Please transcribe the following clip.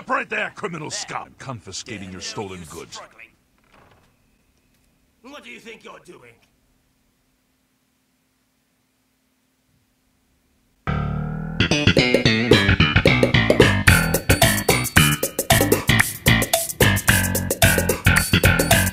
right there, criminal scum! Confiscating your stolen goods. What do you think you're doing?